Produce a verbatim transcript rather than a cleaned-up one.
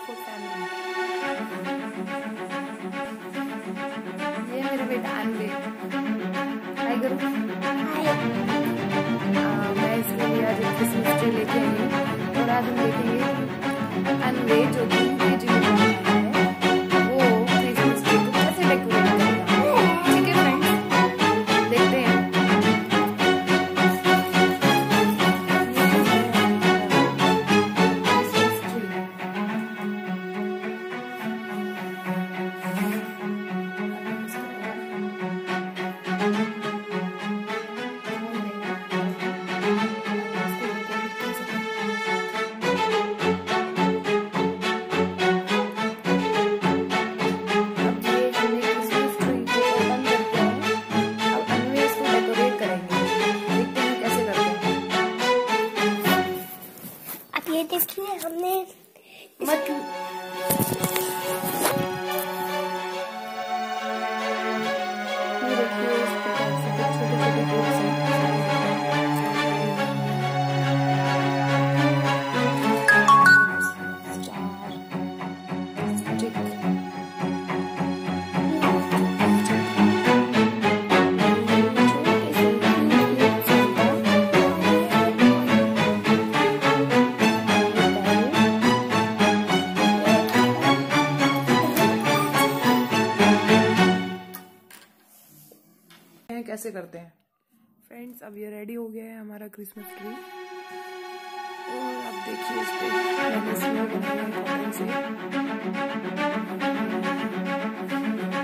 For family. ये मेरा बेटा अनवे। हाय करो। हाय। मैं इसके लिए आज एक क्रिसमस ट्री लेके आई हूँ और आज हम देखेंगे अनवे जो कि केजी में पढ़ रहा है वो क्रिसमस ट्री को कैसे डेकोरेट करेगा। ठीक है फ्रेंड्स, देखते हैं। ये देखिए हमने मतलब ये देखिए इस प्रकार से कुछ छोटे छोटे बॉक्स हैं। कैसे करते हैं फ्रेंड्स। अब ये रेडी हो गया है हमारा क्रिसमस ट्री और अब देखिए इस पे मैंने स्नो बनाया है कॉटन से।